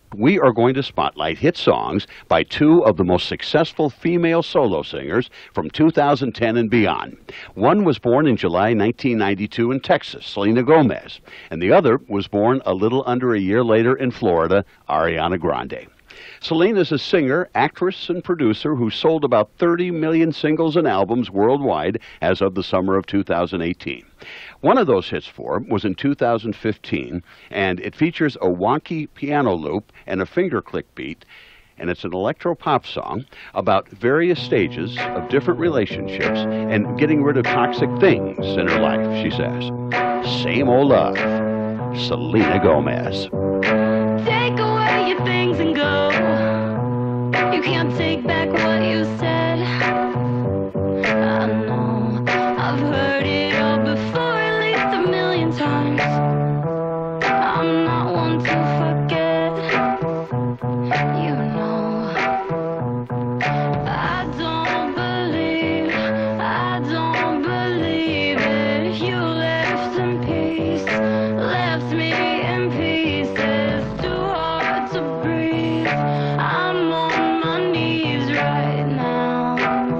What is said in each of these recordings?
We are going to spotlight hit songs by two of the most successful female solo singers from 2010 and beyond. One was born in July 1992 in Texas, Selena Gomez, and the other was born a little under a year later in Florida, Ariana Grande. Selena is a singer, actress, and producer who sold about 30 million singles and albums worldwide as of the summer of 2018. One of those hits for her was in 2015, and it features a wonky piano loop and a finger click beat, and it's an electro-pop song about various stages of different relationships and getting rid of toxic things in her life, she says. Same Old Love, Selena Gomez. Take away your things and go. You can't take back what you said. I know, I've heard it all before, at least a million times. I'm not one to forget. You know, I don't believe it. You left in peace, left me in pieces. Too hard to breathe. I'm on my knees right now.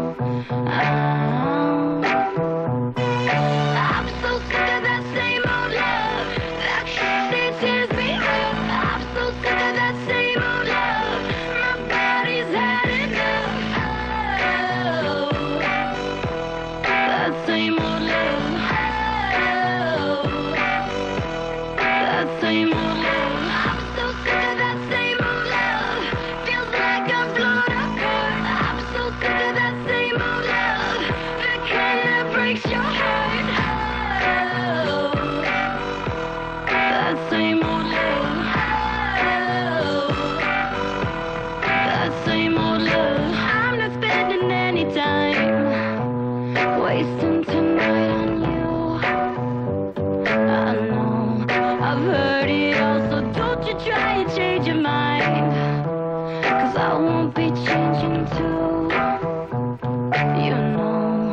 I'm so sick of that same old love that still tears me up. I'm so sick of that same old love. My body's had enough. Oh, that same old love. Oh, that same old love. I'm so sick of that same old love. Feels like I'm blown apart. I'm so sick of that same old love. The kind that breaks your heart. Oh, that same old love. Oh, that same old love. I'm not spending any time wasting tonight on you. I know, I've heard it all, so don't you try and change your mind, 'cause I won't be changing too. You know,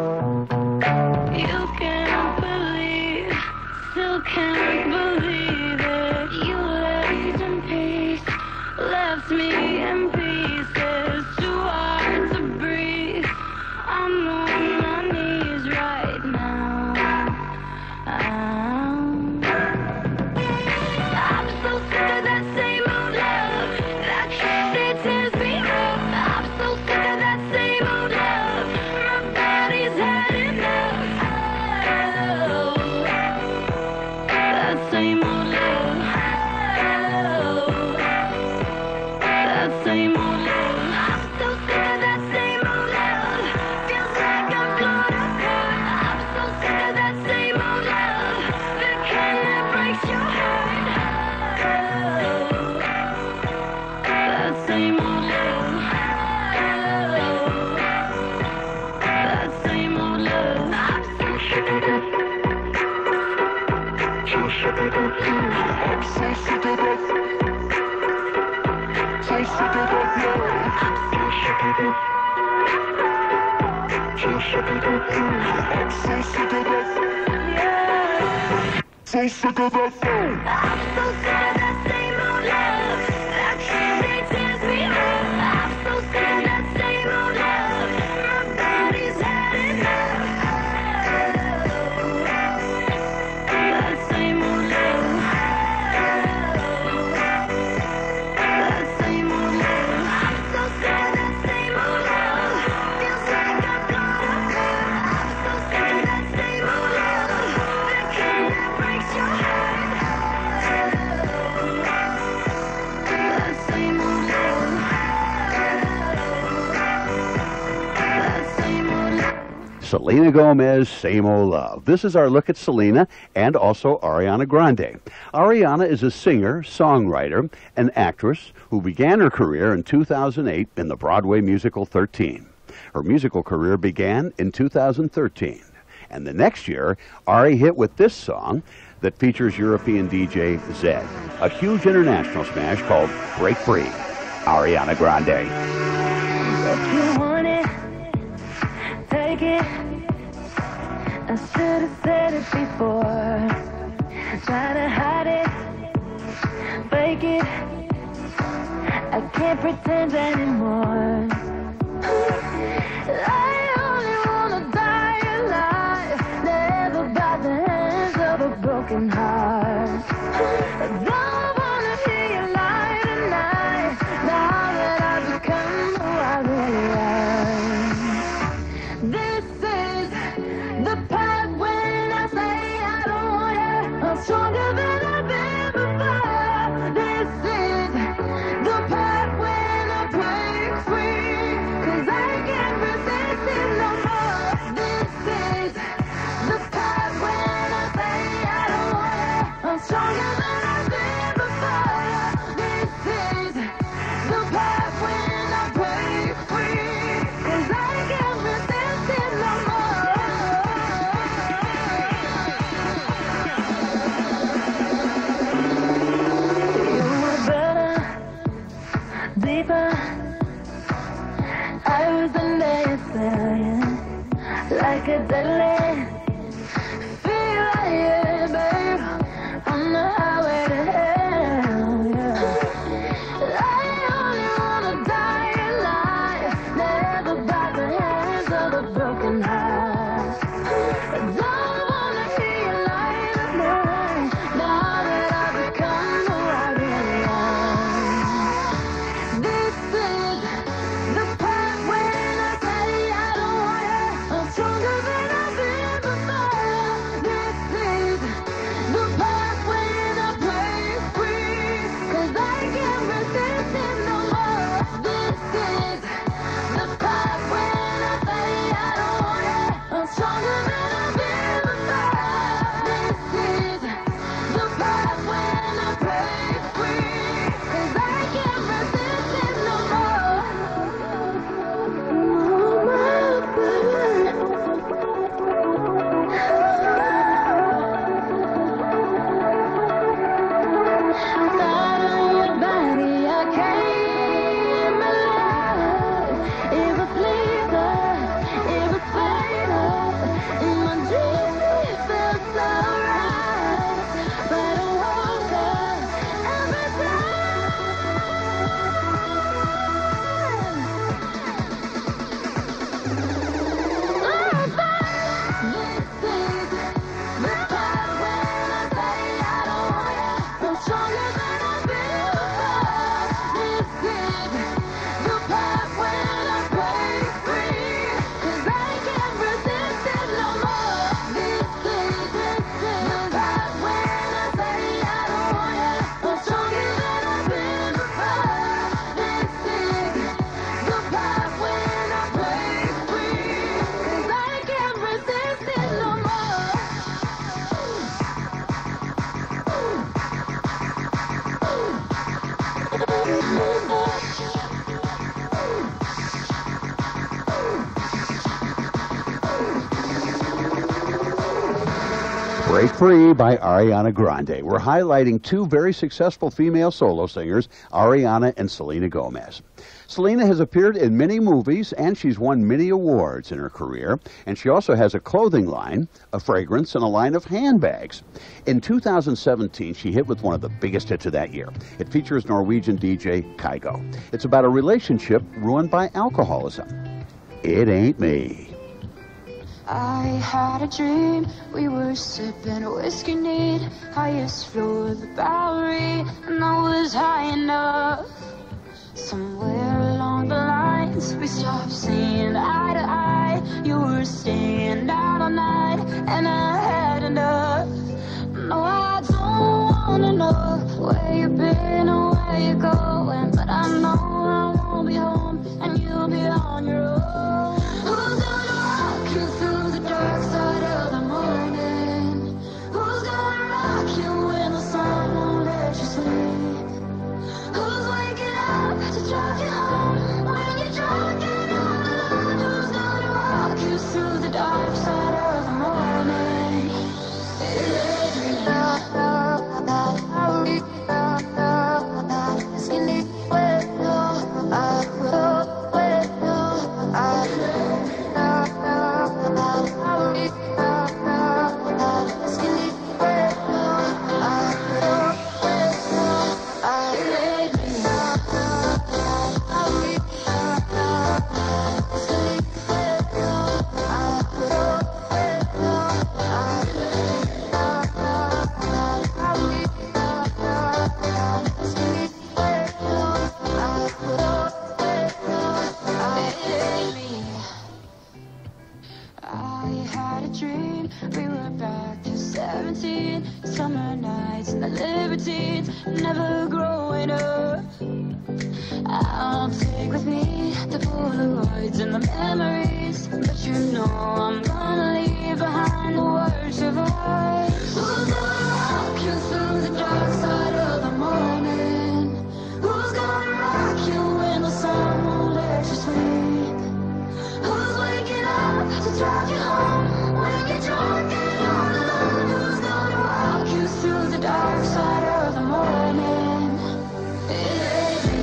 you can't believe, still can't believe it. You left in peace, left me in pieces. Too hard to breathe. I'm on my knees right now. I'm so sick of that same old love that still tears me up. I'm so sick of that same old love. My body's had enough. Oh, that same old love. Oh, that same old love. I'm so sick of that same old love. Feels like I'm blown apart. I'm so sick of that same old love. The kind that breaks your heart. Oh, that same old love. Oh, that same old love. I'm so sick of that. So sick of that. I'm so sick of that. So sick of that love. I'm so sick of that. So sick of that love. I'm so sick of that. Yeah. So sick of that love. I'm so sick of that same old love that still tears me up. I'm so sick of that same old love. My body's had enough. That same old love. That same old love. I'm so sick of that same old love. Feels like I'm blown apart. I'm so sick of that same old love. The kind that breaks your heart. That same old love. That same old love. Selena Gomez, Same Old Love. This is our look at Selena and also Ariana Grande. Ariana is a singer, songwriter, and actress who began her career in 2008 in the Broadway musical 13. Her musical career began in 2013. And the next year, Ari hit with this song that features European DJ Zed, a huge international smash called Break Free. Ariana Grande. If you want it, take it. I should have said it before. Try to hide it, fake it. can't pretend anymore. I only wanna die alive, never by the hands of a broken heart. I don't wanna hear you lie tonight, now that I've become who I really am. This is the part when I say I don't want you. I'm stronger than I've been before. This is the part when I break free, 'cause I can't resist it no more. This is the part when I say I don't want you. I'm stronger than I've been before. This is the part when I break free, 'cause I can't resist it no more. You were better, deeper. I was a naysaying, like a deadly feel I hear, babe, on the highway to hell, yeah. I only wanna die alive, never by the hands of a broken heart. I don't wanna hear you lie tonight, now that I've become who I really am. This is the part when I say I don't want you. I'm stronger than I've been before. This is the part when I break free, 'cause I can't resist it no more. This is the part when I say I don't want you. I'm stronger than I've been before. This is the part when I break free, 'cause I can't resist it no more. Thought on your body, I came alive. It was lethal, it was fatal. In my dreams it felt so right, but I woke up every time. This is the part when I say I don't want you. I'm stronger than I've been before. This is the part when I break free, 'cause I can't resist it no more. This is the part when I say I don't want you. I'm stronger than I've been before. This is the part when I break free, 'cause I can't resist it no more. Break Free by Ariana Grande. We're highlighting two very successful female solo singers, Ariana and Selena Gomez. Selena has appeared in many movies and she's won many awards in her career. And she also has a clothing line, a fragrance, and a line of handbags. In 2017, she hit with one of the biggest hits of that year. It features Norwegian DJ Kygo. It's about a relationship ruined by alcoholism. It Ain't Me. I had a dream, we were sipping whiskey neat, highest floor of the Bowery, and I was high enough. Somewhere along the lines, we stopped seeing eye to eye. You were staying out all night, and I had enough. No, I don't wanna know where you've been or where you're going, but I know I won't be home, and you'll be on your own. Who's gonna walk you through the dark side of the morning? Who's gonna rock you when the sun won't let you sleep? Who's waking up to drive you home when you're drunk and all alone? Who's gonna walk you through the dark side of the morning? point of. I'll take with me the Polaroids and the memories, but you know I'm gonna leave behind the words of ours. Who's gonna rock you through the dark side of the morning? Who's gonna rock you when the sun won't let you sleep? Who's waking up to drive you home when you're drunk and all alone? Who's gonna rock you through the dark side of the morning? It ain't me.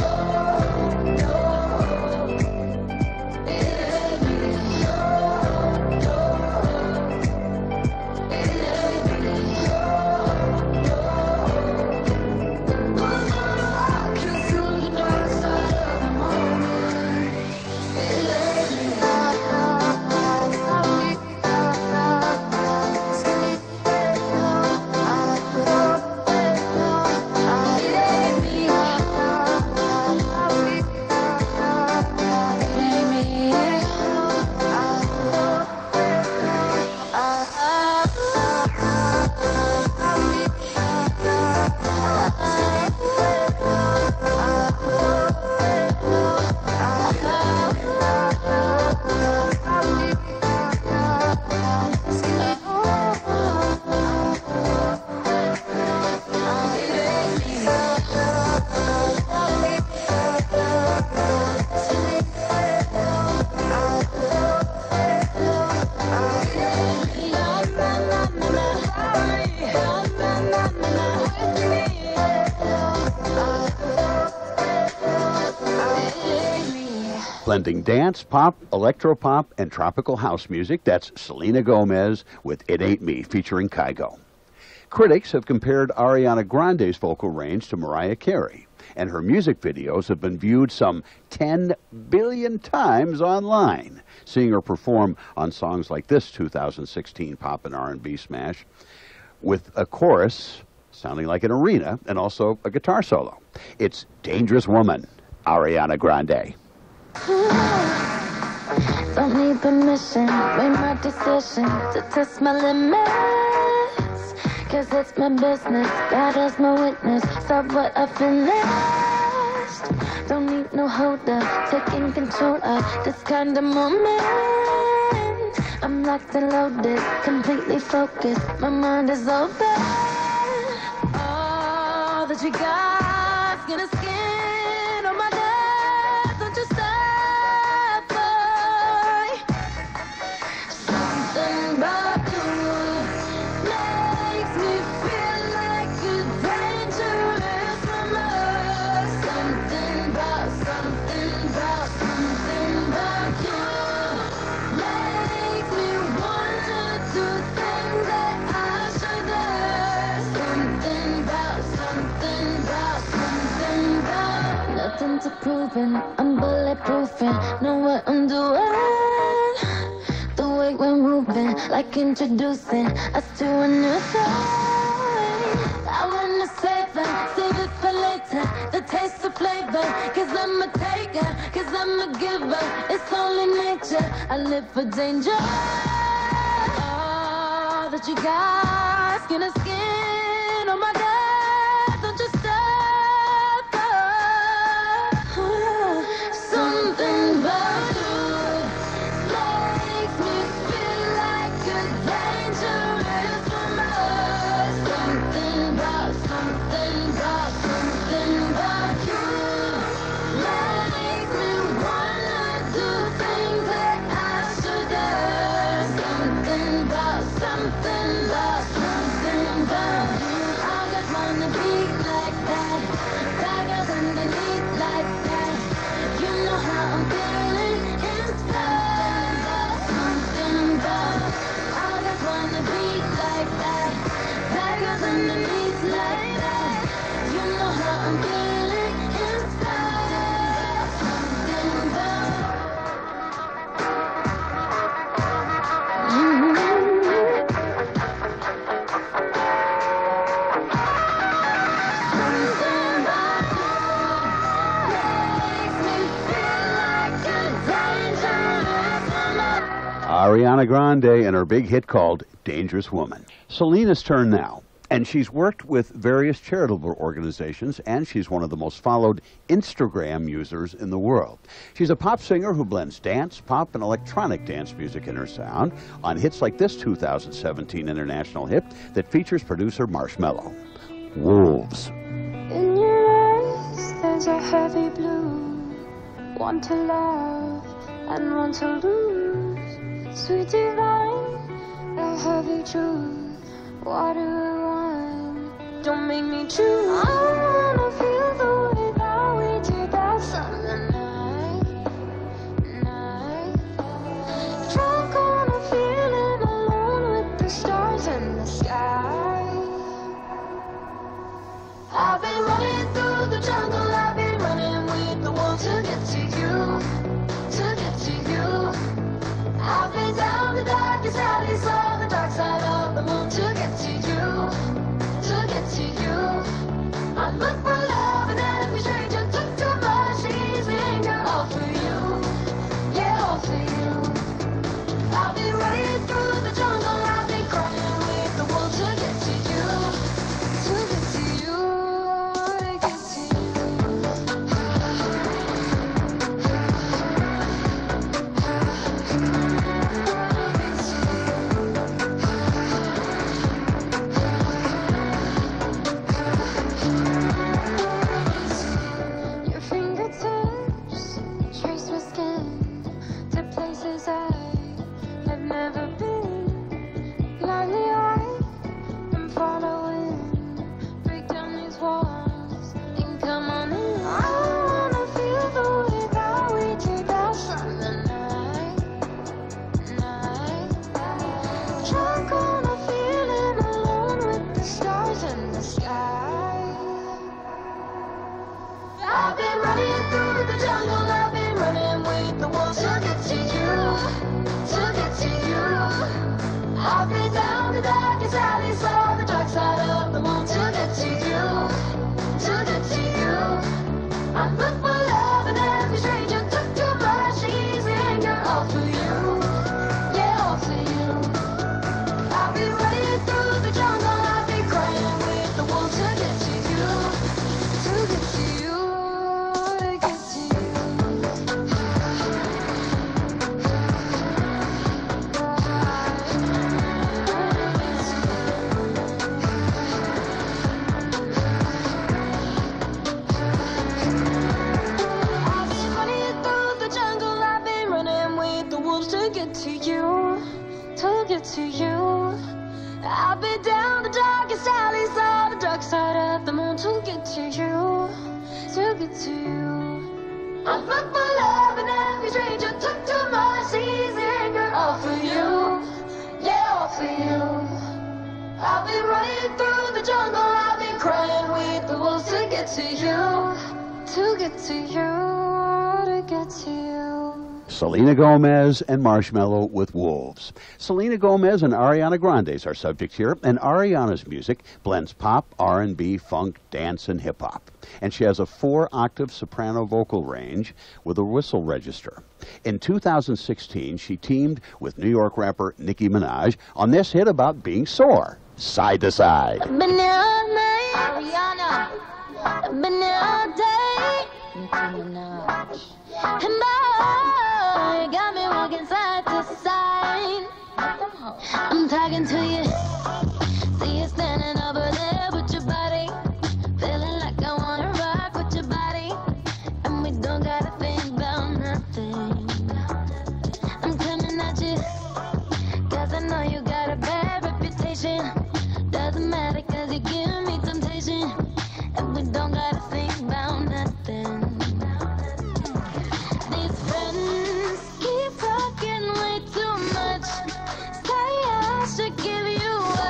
Blending dance, pop, electropop, and tropical house music, that's Selena Gomez with It Ain't Me, featuring Kygo. Critics have compared Ariana Grande's vocal range to Mariah Carey, and her music videos have been viewed some 10 billion times online. Seeing her perform on songs like this 2016 pop and R&B smash, with a chorus sounding like an arena and also a guitar solo. It's Dangerous Woman, Ariana Grande. Don't need permission, made my decision to test my limits. Cause it's my business, God is my witness. Stop what I finished. Don't need no holder, taking control of this kind of moment. I'm locked and loaded, completely focused, my mind is open. All that you got, skin to skin on my death. Don't you stop. Something about you makes me feel like a dangerous woman. Something about you makes me wanna do things that I shouldn't. Nothing to proving, I'm bulletproofing, know what I'm doing. The way we're moving, like introducing us to a new thing. I wanna save it for later, the taste of flavor. Cause I'm a taker, cause I'm a giver. It's only nature, I live for danger. All that you got, skin to skin on my death. Don't you stop. Something about you makes me feel like a dangerous woman. Something about you makes me wanna do things that I shouldn't. Something about you. I just wanna be like that. Tigers underneath like that. You know how I'm feeling inside. Something about, I just wanna be like that. Tigers underneath like that. You know how I'm feeling inside. Something about. Ariana Grande and her big hit called Dangerous Woman. Selena's turn now. And she's worked with various charitable organizations, and she's one of the most followed Instagram users in the world. She's a pop singer who blends dance, pop, and electronic dance music in her sound on hits like this 2017 international hit that features producer Marshmello. Wolves. In your eyes, there's a heavy blue. One to love and one to lose. Sweet divine, a heavy truth. What do I want? Don't make me choose. I wanna feel the way that we did that summer night. Drunk on a feeling, alone with the stars in the sky. I've been running through the jungle, I've been running with the wolves to get to you, to get to you. I've been down the darkest alley, saw the dark side of the moon to get to you, to get to you. I look for love and every stranger took too much easy anger, all for you, yeah, all for you. I've been running through the jungle, I've been crying with the wolves to get to you, to get to you. I've been running through the jungle, I've been running with the wolves to get to you, to get to you. I've been down the darkest alley, saw the dark side of the moon to get to you, to get to you. I look for love and every stranger took too much easy anger, all for you, yeah, all for you. I've been running through the jungle, I've been crying with the wolves to get to you, to get to you. To you, I've been down the darkest alleys, saw the dark side of the moon to get to you, to get to you. I look for love and every stranger took too much easy anger, all for you, yeah, all for you. I've been running through the jungle, I've been crying with the wolves to get to you, to get to you, to get to you. Selena Gomez and Marshmello with Wolves. Selena Gomez and Ariana Grande is our subject here, and Ariana's music blends pop, R&B, funk, dance, and hip-hop. And she has a 4-octave soprano vocal range with a whistle register. In 2016, she teamed with New York rapper Nicki Minaj on this hit about being sore, Side to Side. Been there all night, Ariana. Been there all day, Nicki Minaj. And boy, you got me walking side to side. I'm talking to you. See you standing over there with your body. Feeling like I wanna rock with your body. And we don't gotta think about nothing. I'm coming at you, 'cause I know you got a bad reputation. Doesn't matter 'cause you give me temptation. And we don't gotta think about nothing. These friends keep talking way too much. Say I should give you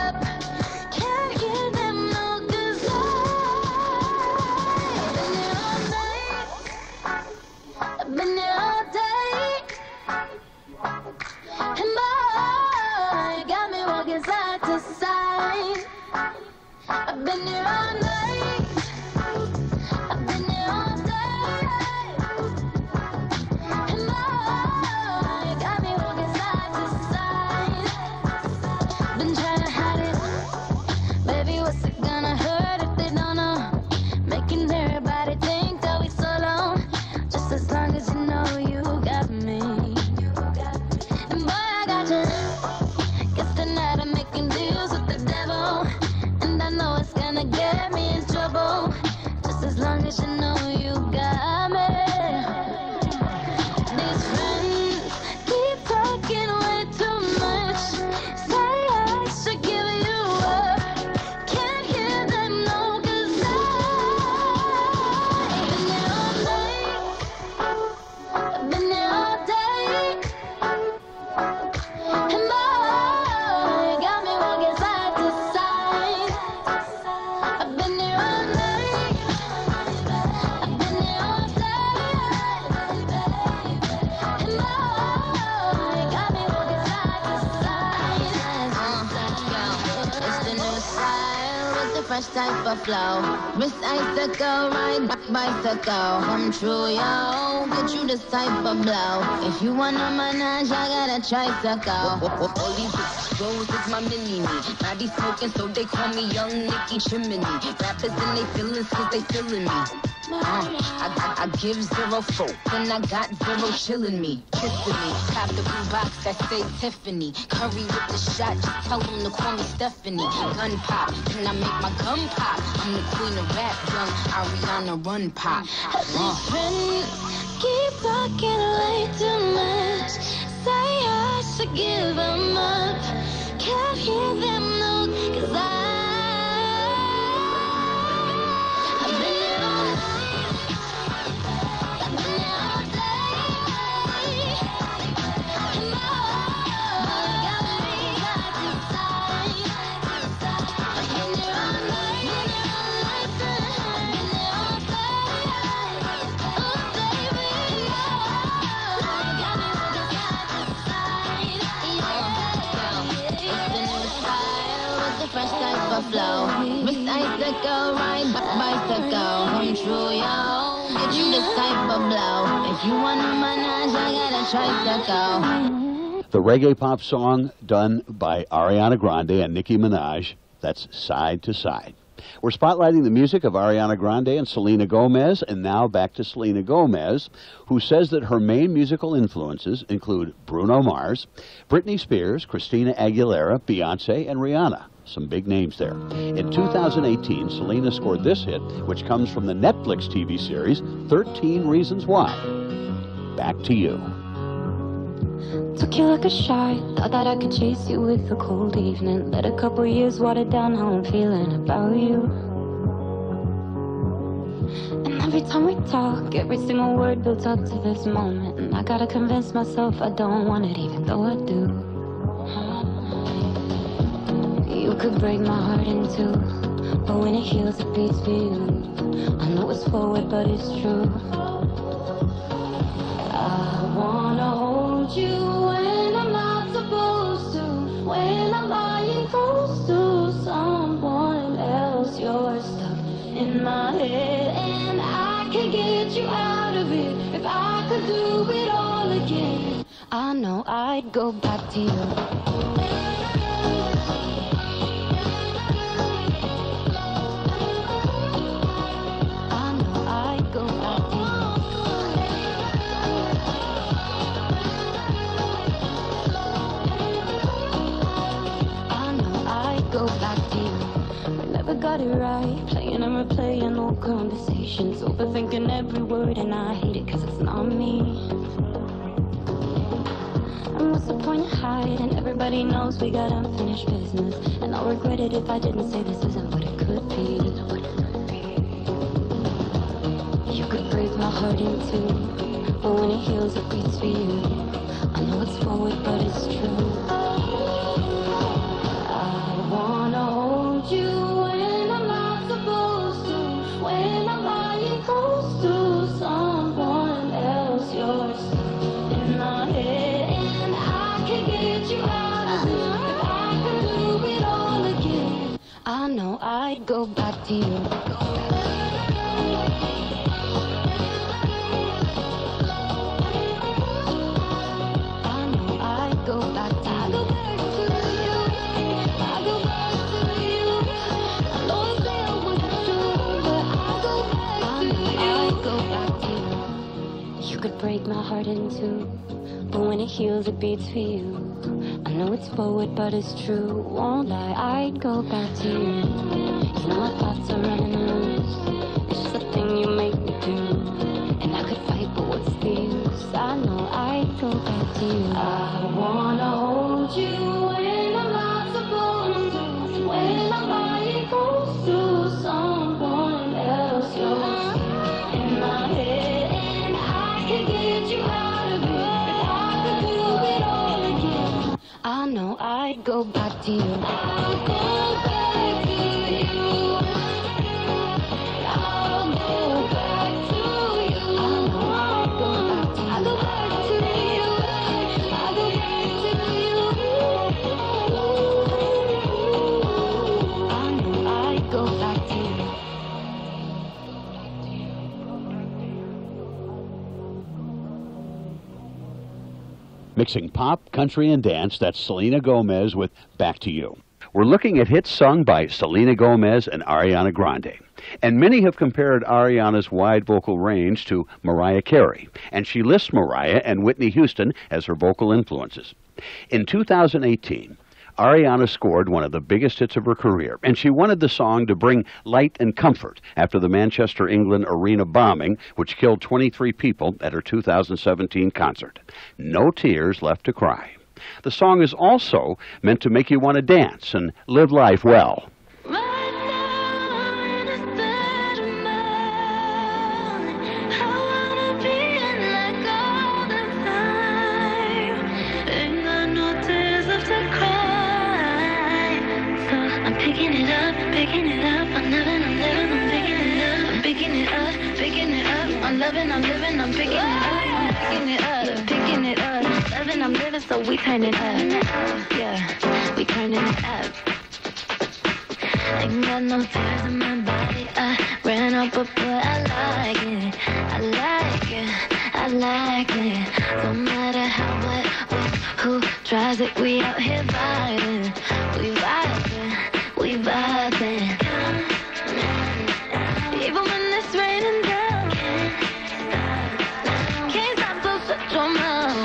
know you got me. These friends keep talking way too much. Say I should give you up. Can't hear them no, 'cause I've been there all night. I've been there all day. And boy, got me walking side to side. I've been there all night. I've been there all day. And boy, got me walking side to side. It's the new style with the fresh type of flow. Wrist icicle, ride bicycle. Come true, yo. Get you this type of blow. If you wanna manage, I got a tricycle. All these bros is my mini-me. Now they smoking, so they call me Young Nicky Chimney. Rappers and they feelings, 'cause they feeling me. I give zero folk, and I got zero chillin' me, kissing me. Cop the blue box that say Tiffany. Curry with the shot, just tell them to call me Stephanie. Gun pop, then I make my gun pop. I'm the queen of rap, young Ariana Run pop. These friends keep talking way too much. Say I should give them up. Can't hear them no, 'cause I've been there all night. I've been there all day. And boy, got me side to side. I've been there all night. I've been there all day. Oh, baby, got me walking side to side. It's the new style with the fresh type of flow. Wrist icicle, ride bicycle. Come true, yo. Get you this type of blow. If you wanna manage, I got a tricycle. The reggae pop song done by Ariana Grande and Nicki Minaj. That's Side to Side. We're spotlighting the music of Ariana Grande and Selena Gomez, and now back to Selena Gomez, who says that her main musical influences include Bruno Mars, Britney Spears, Christina Aguilera, Beyonce, and Rihanna. Some big names there. In 2018, Selena scored this hit, which comes from the Netflix TV series 13 Reasons Why. Back to you. Took you like a shot, thought that I could chase you with a cold evening. Let a couple years water down how I'm feeling about you. And every time we talk, every single word builds up to this moment. And I gotta convince myself I don't want it, even though I do. You could break my heart in two, but when it heals, it beats for you. I know it's forward, but it's true. I wanna hold you when I'm not supposed to, when I'm lying close to someone else. You're stuck in my head, and I could get you out of it if I could do it all again. I know I'd go back to you. Go back to you. We never got it right, playing and replaying old conversations, overthinking every word, and I hate it 'cause it's not me. And what's the point of hiding? Everybody knows we got unfinished business, and I'll regret it if I didn't say this isn't what it could be. You could break my heart in two, but when it heals, it beats for you. I know it's forward, but it's true. You when I'm not supposed to, when I'm lying close to someone else. You're stuck in my head, and I can get you out of it if I could do it all again. I know I'd go back to you. I know I'd go back to you. Could break my heart in two, but when it heals, it beats for you. I know it's forward, but it's true. Won't lie, I'd go back to you. You know my thoughts are running loose. It's just the thing you make me go back to you. I'll go back to you. I'll go back to you. I'll go back to you. I'll go back to you. I'll go back to you. I'll go back to you. Mixing pop, country, and dance, that's Selena Gomez with Back to You. We're looking at hits sung by Selena Gomez and Ariana Grande. And many have compared Ariana's wide vocal range to Mariah Carey, and she lists Mariah and Whitney Houston as her vocal influences. In 2018, Ariana scored one of the biggest hits of her career, and she wanted the song to bring light and comfort after the Manchester, England arena bombing, which killed 23 people at her 2017 concert. No Tears Left to Cry. The song is also meant to make you want to dance and live life well. Right now I'm in a state of mind. I wanna be in like all the time. Ain't got no tears left to cry. So I'm picking it up, picking it up. I'm living, I'm picking it up. I'm picking it up, picking it up. I'm loving, I'm living, I'm picking it up. I'm picking it up, picking it up. Loving, I'm living, so we turn it up. Yeah, we turning it up. Ain't got no tears in my body. I ran up, but boy, I like it. I like it. I like it. No matter how, what, who tries it, we out here vibing. We vibing. We vibing. Even when it's raining down, can't stop, so shut your mouth.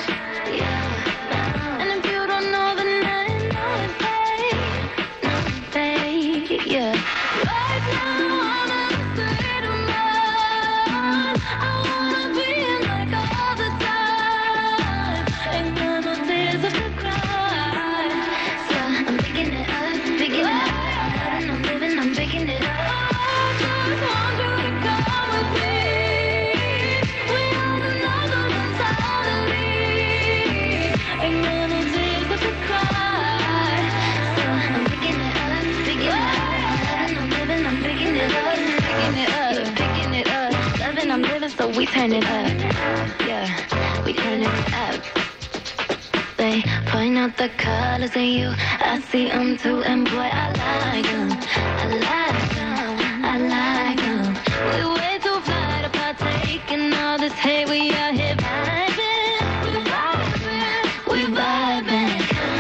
And if you don't know, then I know it's fake. No, fake, yeah. Right now I'm in a state of mind. I wanna be in like all the time. Ain't got no tears left to cry. So I'm picking it up, picking it up. And I'm living, I'm picking it up. I just want you to come with me. We are another mentality. Ain't got no tears left to cry. So I'm picking it up, picking it up. And I'm living, I'm picking it up, picking it up, picking it up. Loving, I'm living, so we turn it up. Yeah, we turn it up. They point out the colors in you. I see them too, and boy, I like them. I like them. I like them. We way too fly to partake in all this hate. We out here vibing. We vibing. We vibing.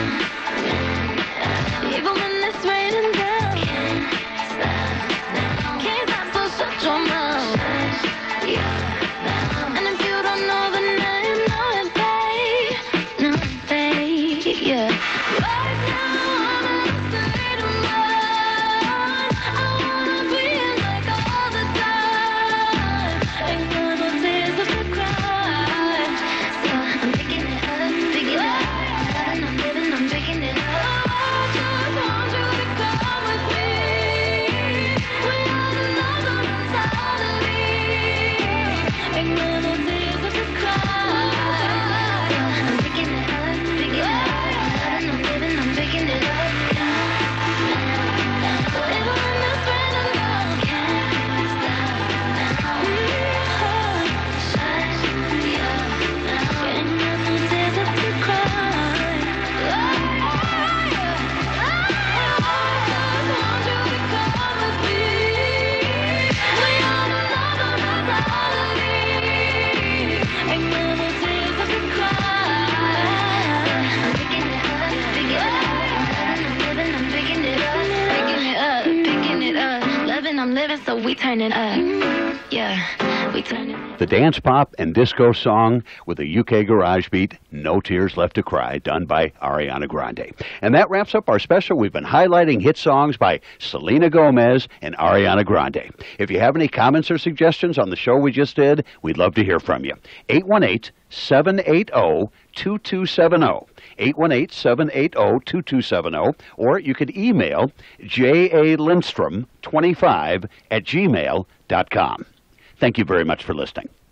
Even when it's raining down, can't stop, so shut your mouth. And if you don't know, then I know it's fake. No, it's fake, yeah. Right now I'm in a state of mind. I wanna be in like all the time. Ain't got no tears left to cry. So I'm picking it up, picking it up. And I'm living, I'm picking it up. I just want you to come with me. We are another mentality. Ain't got no tears left to cry. So I'm picking it up, picking it up. And I'm living, I'm picking it up. Even when it's raining down, can't stop. Ain't got no tears left to cry. I just want you to come with me. We are another mentality. Ain't got no tears left to cry. I'm picking it up, picking it up. And I'm living, I'm picking it up, picking it up, picking it up. Loving, I'm living, so we turn it up. Yeah, we turn it up. The dance pop and disco song with a UK garage beat, No Tears Left to Cry, done by Ariana Grande. And that wraps up our special. We've been highlighting hit songs by Selena Gomez and Ariana Grande. If you have any comments or suggestions on the show we just did, we'd love to hear from you. 818-780-2270. 818-780-2270. Or you could email jalindstrom25@gmail.com. Thank you very much for listening.